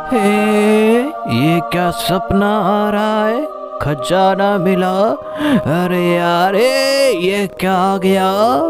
ये क्या सपना आ रहा है? खजाना मिला। अरे यार ये क्या आ गया?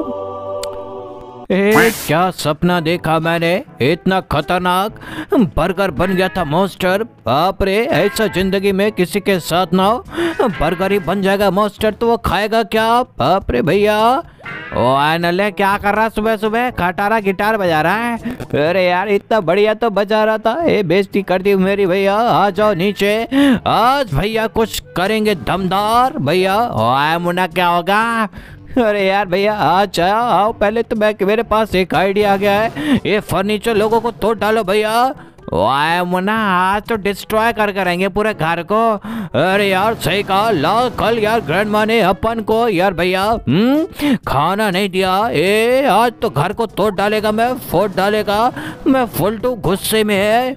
क्या सपना देखा मैंने? इतना खतरनाक बर्गर बन गया था मॉन्स्टर। बाप रे, ऐसा जिंदगी में किसी के साथ ना हो। बर्गर ही बन जाएगा मॉन्स्टर तो वो खाएगा क्या? बाप रे भैया। ओ नल्ले क्या कर रहा सुबह सुबह? खटारा गिटार बजा रहा है। अरे यार इतना बढ़िया तो बजा रहा था। बेइज्जती कर दी मेरी भैया। आ जाओ नीचे, आज भैया कुछ करेंगे दमदार। भैया ओए मुन्ना क्या होगा? अरे यार भैया आज आओ, पहले तो मेरे पास एक आइडिया आ गया है। ये फर्नीचर लोगों को तोड़ डालो भैया। वाह मुन्ना, आज तो डिस्ट्रॉय कर करेंगे पूरे घर को। अरे यार सही कहा, ला कल यार ग्रैंडमा ने अपन को यार भैया खाना नहीं दिया। आज तो घर को तोड़ डालेगा, मैं फोड़ डालेगा। मैं फुल टू गुस्से में है।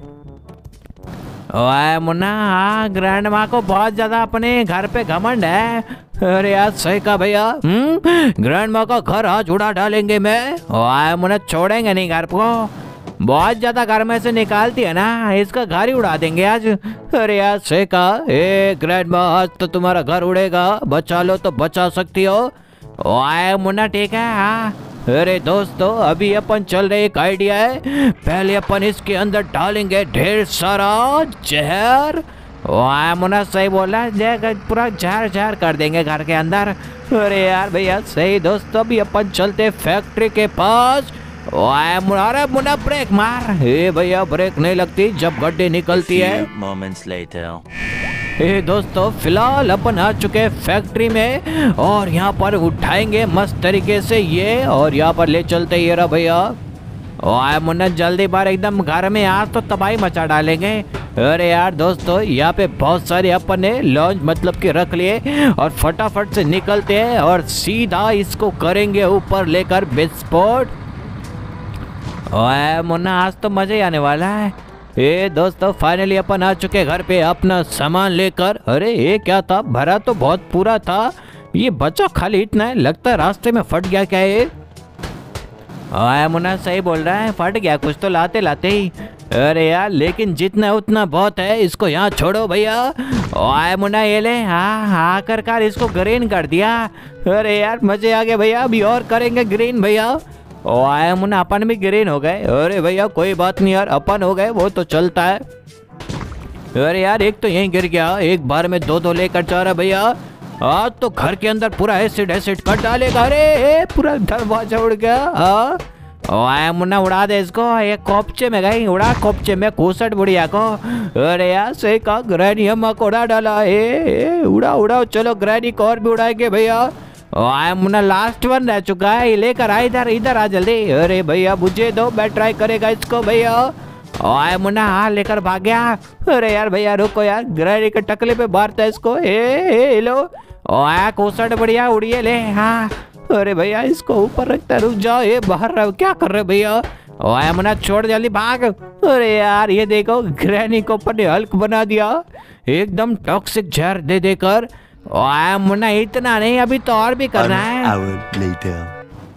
वाह मुन्ना, हाँ ग्रैंडमा को बहुत ज्यादा अपने घर पे घमंड है। अरे यार सही कहा भैया, ग्रैंडमा का घर आज उड़ा डालेंगे मैं। वाह मुन्ना, छोड़ेंगे नहीं घर को। बहुत ज्यादा घर में से निकालती है ना, इसका घर ही उड़ा देंगे आज। अरे यार सही कहा, ग्रैंडमा आज तो तुम्हारा घर उड़ेगा। बचा लो तो बचा सकती हो। वाह मुन्ना ठीक है। हाँ अरे दोस्तों, अभी अपन चल रहे, एक आइडिया है। पहले अपन इसके अंदर डालेंगे ढेर सारा जहर। वाह मुन्ना सही बोला, पूरा जहर जहर कर देंगे घर के अंदर। अरे यार भैया सही। दोस्तों अभी अपन चलते फैक्ट्री के पास। वाह मुन्ना, अरे मुन्ना ब्रेक मार। भैया ब्रेक नहीं लगती जब गड्ढे निकलती है। दोस्तों फिलहाल अपन आ चुके हैं फैक्ट्री में और यहाँ पर उठाएंगे मस्त तरीके से ये, और यहाँ पर ले चलते ये रहा भैया। वाह मुन्ना जल्दी बार एकदम घर में आज तो तबाही मचा डालेंगे। अरे यार दोस्तों, यहाँ पे बहुत सारे अपन ने लॉन्च मतलब के रख लिए और फटाफट से निकलते हैं और सीधा इसको करेंगे ऊपर लेकर विस्फोट। वाह मुन्ना, आज तो मजा ही आने वाला है। दोस्तों फाइनली अपन आ चुके घर पे अपना सामान लेकर। अरे ये क्या था? भरा तो बहुत पूरा था, ये बचा खाली इतना है। लगता है रास्ते में फट गया क्या ये? मुन्ना सही बोल रहा है, फट गया कुछ तो लाते लाते ही। अरे यार लेकिन जितना उतना बहुत है, इसको यहाँ छोड़ो भैया। मुन्ना ये ले, हाँ कर इसको ग्रीन कर दिया। अरे यार मजे आ गए भैया, अभी और करेंगे ग्रीन भैया। मुन्ना अपन भी ग्रीन हो गए। अरे भैया कोई बात नहीं यार, अपन हो गए वो तो चलता है। अरे यार एक तो यहीं गिर गया, एक बार में दो लेकर जा रहा भैया। आज तो घर के अंदर पूरा एसिड कर डालेगा। अरे पूरा दरवाजा उड़ गया। मुन्ना उड़ा दे इसको, ये कोपचे में गई, उड़ा कोपचे में खूसट बुढ़िया को। अरे यार सही कहा, ग्रैनी अम्मा को उड़ा डाला। उड़ा उड़ा, चलो ग्रैनी को और भी उड़ाएंगे भैया। मुन्ना लास्ट वन रह चुका है, लेकर आ इधर आ जल्दी। अरे भैया मुझे दो, मैं ट्राई करेगा इसको भैया। मुन्ना हाँ लेकर भाग गया। अरे यार भैया रुको यार, ग्रैनी के टकले पे मारता है इसको। लो कोसट बढ़िया उड़िए ले। हाँ अरे भैया इसको ऊपर रखता, रुक जाओ, ये बाहर रहो, क्या कर रहे भैया? मुन्ना छोड़ जल्दी भाग। अरे यार ये देखो, ग्रैनी को अपन ने हल्क बना दिया एकदम टॉक्सिक जहर दे देकर। मुन्ना इतना नहीं, अभी तो और भी करना है।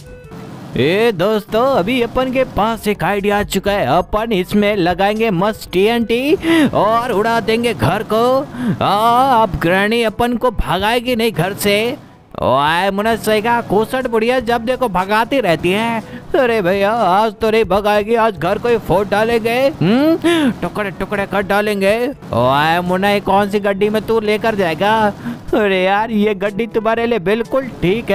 दोस्तों अभी अपन के पास एक आइडिया आ चुका है। अपन इसमें लगाएंगे मस्त TNT और उड़ा देंगे घर को। अब ग्रैनी अपन को भगाएगी नहीं घर से। मुन्ना सही कहा, कोसट बुढ़िया जब देखो भगाती रहती है। अरे भैया आज तो नहीं भगाएगी, आज घर को ही फोड़ डालेंगे, टुकड़े टुकड़े कर डालेंगे। मुन्ना ये कौन सी गड्डी में तू लेकर जाएगा? अरे यार ये गड्डी तुम्हारे लिए बिल्कुल ठीक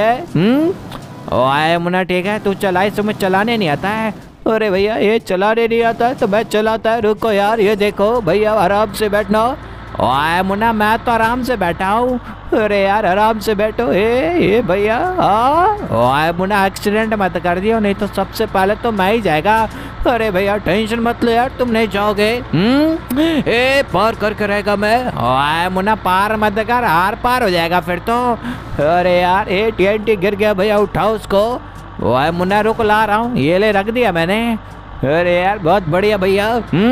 है। मुन्ना ठीक है, तू चलाए, तुम्हें चलाने नहीं आता है? अरे भैया ये चलाने नहीं आता है तो मैं चलाता है। रुको यार, ये देखो भैया आराम से बैठना। मुन्ना मैं तो आराम से बैठा हूँ। अरे यार आराम से बैठो। ये भैया मुन्ना एक्सीडेंट मत कर दियो, नहीं तो सबसे पहले तो मैं ही जाएगा। अरे भैया टेंशन मत लो यार, तुम नहीं जाओगे। पार करके रहेगा मैं। मुन्ना पार मत कर, आर पार हो जाएगा फिर तो। अरे यार TNT गिर गया भैया, उठाओ उसको। मुन्ना रुक, ला रहा हूँ, ये ले रख दिया मैंने। अरे यार बहुत बढ़िया भैया।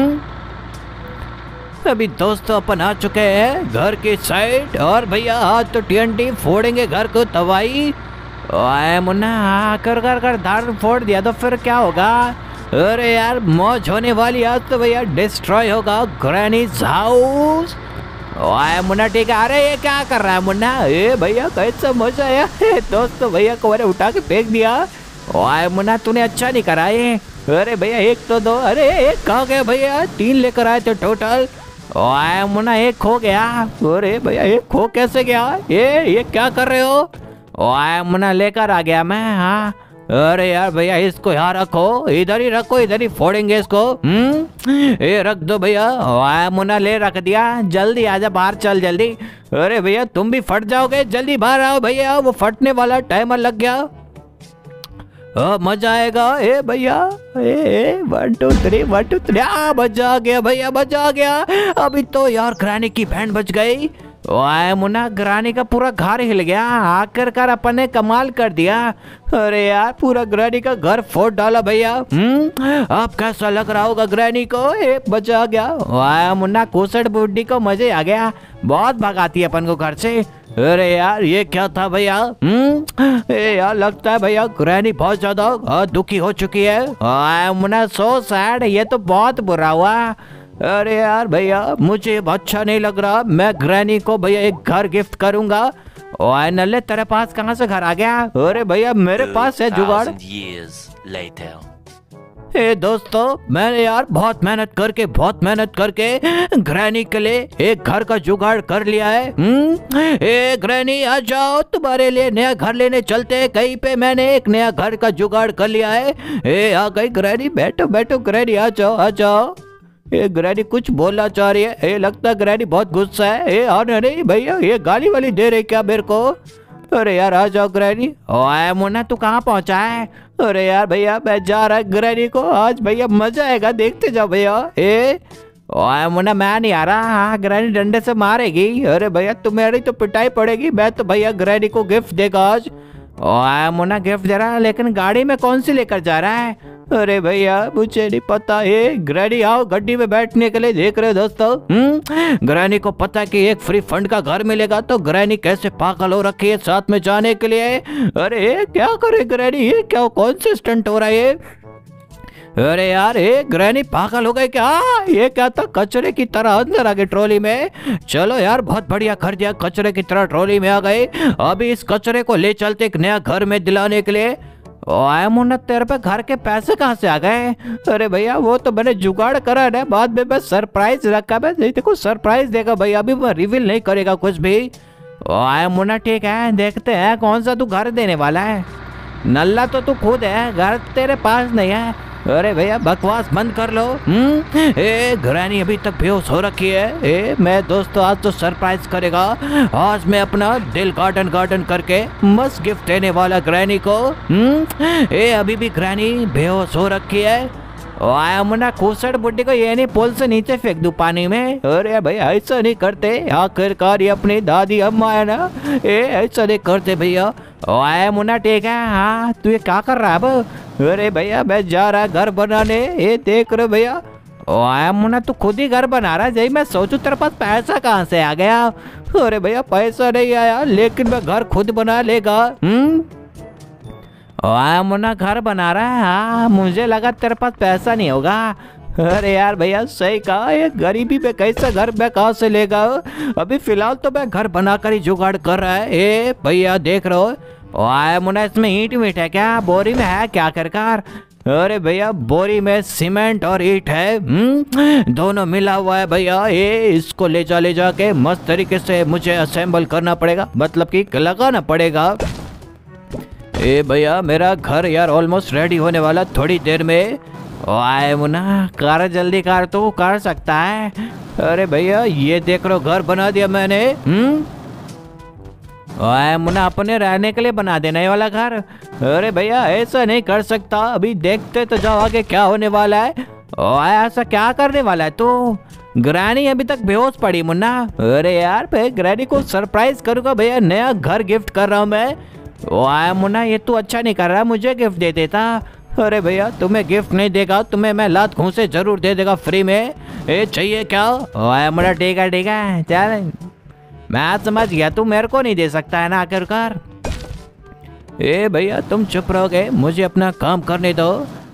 अभी दोस्तों अपन आ चुके हैं घर की साइड और भैया आज तो TNT फोड़ेंगे घर को तबाही। मुन्ना कर दार फोड़ दिया तो फिर क्या होगा? अरे यार मौज होने वाली आज तो भैया। डिस्ट्रॉय होगा ग्रैनीज हाउस। ओए मुन्ना ठीक है। अरे ये क्या कर रहा है मुन्ना? ए भैया कैसा मजा आया। दोस्तों भैया को मैंने उठा के फेंक दिया। ओए मुन्ना तूने अच्छा नहीं करा ये। अरे भैया एक तो दो। अरे एक कहाँ गया भैया? 3 लेकर आए थे टोटल। ओए मुन्ना एक खो गया। अरे भैया एक खो कैसे गया? ये क्या कर रहे हो? ओए मुन्ना लेकर आ गया मैं। हाँ अरे यार भैया इसको यहाँ रखो, इधर ही रखो, इधर ही फोड़ेंगे इसको। ये रख दो भैया। ओए मुन्ना ले रख दिया। जल्दी आजा बाहर चल जल्दी। अरे भैया तुम भी फट जाओगे, जल्दी बाहर आओ भैया, वो फटने वाला टाइमर लग गया। मजा आएगा। ए भैया 1 2 3 1 2 3। मजा आ गया भैया, मजा आ गया। अभी तो यार ग्रानी की बैंड बज गई। ओए मुन्ना ग्रानी का पूरा घर हिल गया। आखिरकार अपन ने कमाल कर दिया। अरे यार पूरा ग्रानी का घर फोड़ डाला भैया। अब कैसा लग रहा होगा ग्रानी को? एक बजा आ गया। ओए मुन्ना कुसड़ बुड्ढी को मजे आ गया, बहुत भगाती है अपन को घर से। अरे यार ये क्या था भैया? यार लगता है भैया ग्रैनी बहुत ज्यादा दुखी हो चुकी है। मुन्ना सो सैड, ये तो बहुत बुरा हुआ। अरे यार भैया मुझे अच्छा नहीं लग रहा। मैं ग्रैनी को भैया एक घर गिफ्ट करूंगा। ओए नल्ले तेरे पास कहाँ से घर आ गया? अरे भैया मेरे पास है जुगाड़। दोस्तों मैंने यार बहुत मेहनत करके ग्रैनी के लिए एक घर का जुगाड़ कर लिया है। ग्रैनी आ जाओ, तुम्हारे लिए नया घर लेने चलते हैं कहीं पे। मैंने एक नया घर का जुगाड़ कर लिया है। आ गई ग्रैनी, बैठो बैठो ग्रैनी, आ जाओ आ जाओ। ग्रैनी कुछ बोलना चाह रही है। लगता है ग्रैनी बहुत गुस्सा है। आने नहीं भैया, ये गाली वाली दे रही क्या मेरे को? अरे यार आ जाओ ग्रैनी। ओए मुन्ना तू कहाँ पहुँचा है? अरे यार भैया मैं जा रहा है ग्रैनी को, आज भैया मजा आएगा, देखते जाओ भैया। ओए मुन्ना मैं नहीं आ रहा। हाँ ग्रैनी डंडे से मारेगी। अरे भैया तुम्हारी तो पिटाई पड़ेगी। मैं तो भैया ग्रैनी को गिफ्ट देगा आज। ओए मुन्ना गिफ्ट दे रहा है, लेकिन गाड़ी में कौन सी लेकर जा रहा है? अरे भैया मुझे नहीं पता। ग्रैनी आओ गड्डी में बैठने के लिए। देख रहे हो दोस्तों, ग्रैनी को पता कि एक फ्री फंड का घर मिलेगा, तो ग्रैनी कैसे पागल हो रखी है साथ में जाने के लिए। अरे क्या करे ग्रैनी? ये क्या कौन से स्टंट हो रहा है? अरे यार ग्रैनी पागल हो गए क्या? ये क्या था? कचरे की तरह अंदर आ गए ट्रॉली में। चलो यार बहुत बढ़िया कर दिया, कचरे की तरह ट्रॉली में आ गए। अभी इस कचरे को ले चलते एक नया घर में दिलाने के लिए। ओए मुन्ना तेरे पे घर के पैसे कहाँ से आ गए? अरे भैया वो तो मैंने जुगाड़ करा है, बाद में मैं सरप्राइज रखा। मैं देखो सरप्राइज देगा भैया, अभी मैं रिवील नहीं करेगा कुछ भी। ओए मुन्ना ठीक है, देखते हैं कौन सा तू घर देने वाला है। नल्ला तो तू खुद है, घर तेरे पास नहीं है। अरे भैया बकवास बंद कर लो। ग्रैनी अभी तक बेहोश हो रखी है। मैं दोस्तों आज तो सरप्राइज करेगा। आज मैं अपना दिल गार्डन करके मस्त गिफ्ट देने वाला ग्रैनी को। अभी भी ग्रैनी बेहोश हो रखी है। मुन्ना कुसड़ बुड्ढी को ये नहीं पुल से नीचे फेंक दूं पानी में? अरे भैया ऐसा नहीं करते, आखिरकार ये अपनी दादी अम्मा है ना। ऐसा नहीं करते भैया। मुन्ना ठीक है। हाँ तू ये क्या कर रहा है अब? अरे भैया मैं जा रहा घर बनाने। ये देख रहे भैया। मुन्ना तू खुद ही घर बना रहा है। मैं सोचूं तेरे पास पैसा कहाँ से आ गया? अरे भैया पैसा नहीं आया, लेकिन मैं घर खुद बना लेगा। मुन्ना घर बना रहा है। हाँ मुझे लगा तेरे पास पैसा नहीं होगा। अरे यार भैया सही कहा, ये गरीबी पे कैसा घर मैं कहाँ से लेगा? अभी फिलहाल तो मैं घर बनाकर ही जुगाड़ कर रहा है। भैया देख रहे हो मुन्ना इसमें ईंट वीट है क्या? बोरी में है क्या आखिरकार? अरे भैया बोरी में सीमेंट और ईंट है, दोनों मिला हुआ है भैया। इसको ले जाके मस्त तरीके से मुझे असेंबल करना पड़ेगा, मतलब कि लगाना पड़ेगा। भैया मेरा घर यार ऑलमोस्ट रेडी होने वाला थोड़ी देर में। मुन्ना कार जल्दी कार, तो कर सकता है। अरे भैया ये देख लो घर बना दिया मैंने। मुन्ना अपने रहने के लिए बना देना ये वाला घर। अरे भैया ऐसा नहीं कर सकता, अभी देखते तो जाओ आगे क्या होने वाला है। ऐसा क्या करने वाला है तू? ग्रैनी अभी तक बेहोश पड़ी मुन्ना। अरे यार भाई ग्रैनी को सरप्राइज करूंगा भैया, नया घर गिफ्ट कर रहा हूँ मैं। मुन्ना ये तू अच्छा नहीं कर रहा, मुझे गिफ्ट दे देता। अरे भैया तुम्हें गिफ्ट नहीं देगा, तुम्हें मैं लात घूंसे जरूर दे देगा फ्री में। चाहिए क्या? मुन्ना ठीक है चल, मैं समझ गया तू मेरे को नहीं दे सकता है ना आखिरकार। भैया तुम चुप रहोगे, मुझे अपना काम करने दो।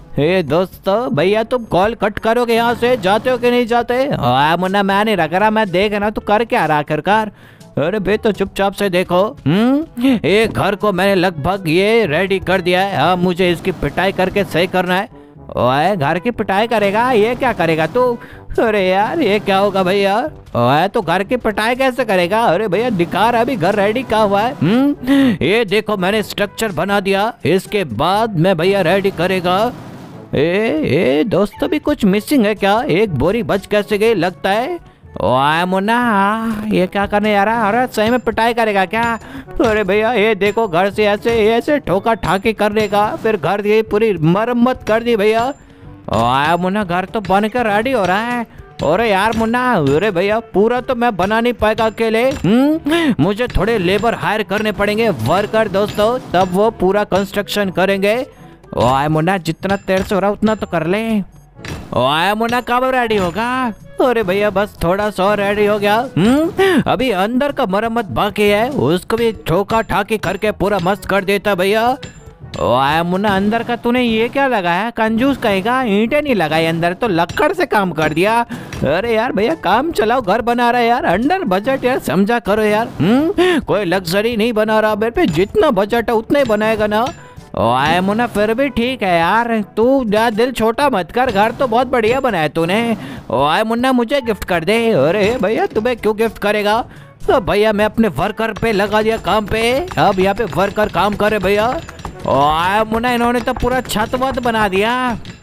हे दोस्तों भैया तुम कॉल कट करोगे यहाँ से, जाते हो कि नहीं जाते? मुन्ना मैं नहीं रख रहा, मैं देख रहा तू कर क्या रहा आखिरकार। अरे बे तो चुपचाप से देखो। एक घर को मैंने लगभग ये रेडी कर दिया है, अब मुझे इसकी पिटाई करके सही करना है। ओए घर की पिटाई करेगा? ये क्या करेगा तू? अरे यार ये क्या होगा भैया? ओए तो घर की पिटाई कैसे करेगा? अरे भैया दिखा रहा अभी घर रेडी कहाँ हुआ है। ये देखो मैंने स्ट्रक्चर बना दिया, इसके बाद मैं भैया रेडी करेगा। ए दोस्तों भी कुछ मिसिंग है क्या? एक बोरी बच कैसे गई लगता है। ओए मुन्ना ये क्या करने जा रहा है? अरे सही में पिटाई करेगा क्या? अरे भैया ये देखो घर से ऐसे ठोका ठाकी करने का, फिर घर की पूरी मरम्मत कर दी भैया। ओए मुन्ना घर तो बन कर रेडी हो रहा है। अरे यार मुन्ना, अरे भैया पूरा तो मैं बना नहीं पाएगा अकेले। मुझे थोड़े लेबर हायर करने पड़ेंगे, वर्कर दोस्तों, तब वो पूरा कंस्ट्रक्शन करेंगे। ओए मुन्ना जितना तेरे से हो रहा उतना तो कर ले। ओए मुन्ना कब रेडी होगा? अरे भैया बस थोड़ा सा रेडी हो गया। अभी अंदर का मरम्मत बाकी है, उसको भी ठोका ठाकी करके पूरा मस्त कर देता भैया। ओए मुन्ना अंदर का तूने ये क्या लगाया? कंजूस कहेगा, ईंटें नहीं लगाई अंदर, तो लक्कड़ से काम कर दिया। अरे यार भैया काम चलाओ, घर बना रहा है यार, अंडर बजट यार, समझा करो यार। कोई लग्जरी नहीं बना रहा मेरे पे, जितना बजट है उतना ही बनाएगा ना। ओए मुन्ना फिर भी ठीक है यार, तू दिल छोटा मत कर, घर तो बहुत बढ़िया बनाया तूने। ओए मुन्ना मुझे गिफ्ट कर दे। अरे भैया तुम्हें क्यों गिफ्ट करेगा? तो भैया मैं अपने वर्कर पे लगा दिया काम पे, अब यहाँ पे वर्कर काम करे भैया। ओए मुन्ना इन्होंने तो पूरा छत वत बना दिया।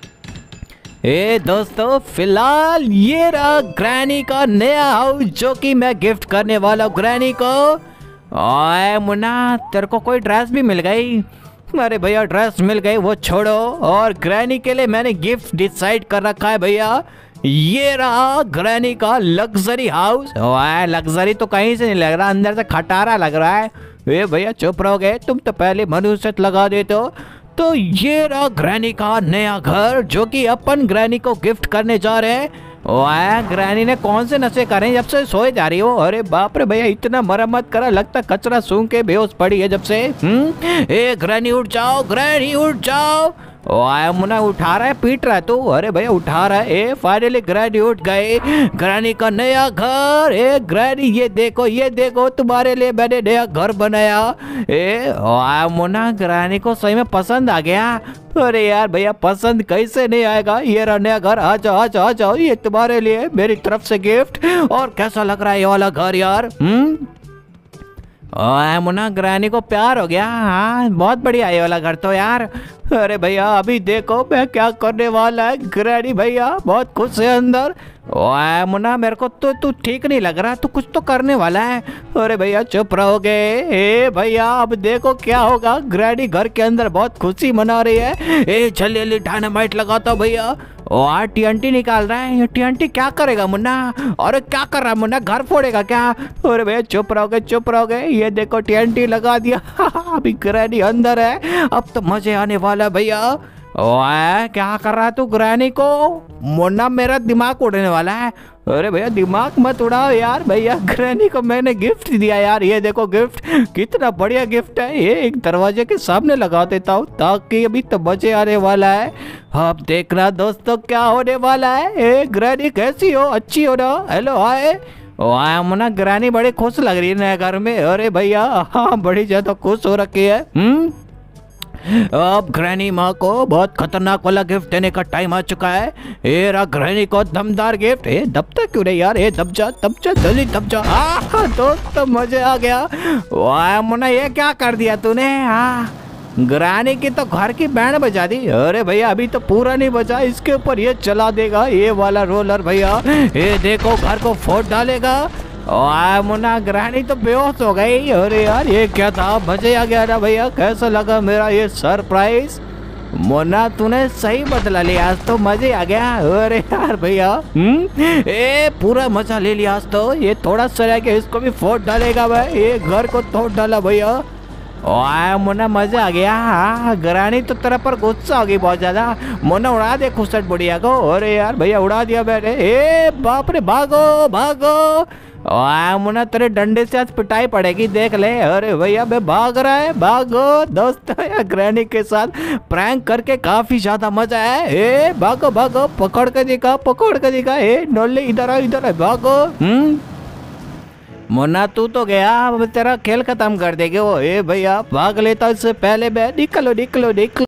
दोस्तों फिलहाल ये रहा ग्रैनी का नया हाउस जो कि मैं गिफ्ट करने वाला हूँ ग्रैनी को। ओए मुन्ना तेरे को कोई ड्रेस भी मिल गई? अरे भैया ड्रेस मिल गई वो छोड़ो, और ग्रैनी के लिए मैंने गिफ्ट डिसाइड कर रखा है भैया। ये रहा ग्रैनी का लग्जरी हाउस। लग्जरी तो कहीं से नहीं लग रहा, अंदर से खटारा लग रहा है। ए भैया चुप रहोगे, तुम तो पहले मनुष्य लगा देते हो। तो ये रहा ग्रैनी का नया घर जो कि अपन ग्रैनी को गिफ्ट करने जा रहे हैं। ग्रैनी ने कौन से नशे करे जब से सोए जा रही हो? अरे बाप रे भैया इतना मरम्मत करा, लगता कचरा सूंघ के बेहोश पड़ी है जब से। ए ग्रैनी उठ जाओ, ग्रैनी उठ जाओ। मुन्ना उठा रहा है, पीट रहा है तू? अरे भैया उठा रहा है। फाइनली ग्रैनी उठ गए, ग्रैनी का नया घर। ग्रैनी ये देखो तुम्हारे लिए मैंने नया घर बनाया। मुन्ना ग्रैनी को सही में पसंद आ गया। अरे यार भैया पसंद कैसे नहीं आएगा, ये रहा नया घर, आ जाओ, ये तुम्हारे लिए मेरी तरफ से गिफ्ट। और कैसा लग रहा है ये वाला घर यार? मुन्ना ग्रैनी को प्यार हो गया। हाँ बहुत बढ़िया ये वाला घर तो यार। अरे भैया अभी देखो मैं क्या करने वाला है। ग्रैनी भैया बहुत खुश है अंदर। मुन्ना मेरे को तो तू ठीक नहीं लग रहा, तू कुछ तो करने वाला है। अरे भैया चुप रहोगे? भैया अब देखो क्या होगा। ग्रैनी घर के अंदर बहुत खुशी मना रही है। जल्दी डायनामाइट लगाता भैया। TNT निकाल रहा है। ये TNT क्या करेगा मुन्ना? अरे क्या कर रहा है मुन्ना, घर फोड़ेगा क्या? अरे भैया चुप रहोगे। ये देखो TNT लगा दिया। अभी ग्रैनी अंदर है, अब तो मजे आने वाला भैया। क्या कर रहा है तू ग्रैनी को? मुन्ना मेरा दिमाग उड़ने वाला है। अरे भैया दिमाग मत उड़ाओ यार। भैया ग्रैनी को मैंने गिफ्ट दिया यार, ये देखो गिफ्ट, कितना बढ़िया गिफ्ट है। ये एक दरवाजे के सामने लगा देता हूँ ताकि अभी तो मजे आने वाला है। अब देखना दोस्तों क्या होने वाला है। ग्रैनी कैसी हो? अच्छी हो ना? Hello hi. मुन्ना ग्रैनी बड़ी खुश लग रही है नए घर में। अरे भैया हाँ बड़ी ज्यादा खुश हो रखी है। अब ग्रैनी माँ को बहुत खतरनाक वाला गिफ्ट देने का टाइम आ चुका है। ये रहा ग्रैनी को दमदार गिफ्ट। दबता क्यों नहीं यार? दब जा जल्दी दब जा। दोस्त मजे आ गया। वाह मुन्ना ये क्या कर दिया तूने? ग्रैनी की तो घर की बैंड बजा दी। अरे भैया अभी तो पूरा नहीं बजा, इसके ऊपर ये चला देगा ये वाला रोलर भैया। ये देखो घर को फोड़ डालेगा। मुन्ना ग्रैनी तो बेहोश हो गई। अरे यार ये क्या था? मजे आ गया ना भैया? कैसा लगा मेरा ये सरप्राइज? मुन्ना तूने सही बदला लिया आज तो, मजे आ गया। अरे यार भैया पूरा मजा ले लिया आज तो। ये थोड़ा सा रह गया, इसको भी फोड़ डालेगा भाई। ये घर को तोड़ डाला भैया। ओए मुन्ना मजा आ गया। ग्रानी तो तेरे पर गुस्सा हो गई बहुत ज्यादा। मुन्ना उड़ा दे खुसट बुढ़िया को। अरे यार भैया उड़ा दिया मैंने। ए बाप रे भागो भागो। ओए मुन्ना तेरे डंडे से आज पिटाई पड़ेगी देख ले। अरे भैया मैं भाग रहा है भागो। दोस्तों यार ग्रैनी के साथ प्रैंक करके काफी ज्यादा मजा है। ए भागो भागो पकड़ के दिखा। ए नोले इधर आ भागो। मुन्ना तू तो गया अब तेरा खेल खत्म कर देंगे वो। ए भैया भाग लेता इससे पहले। मैं निकलो।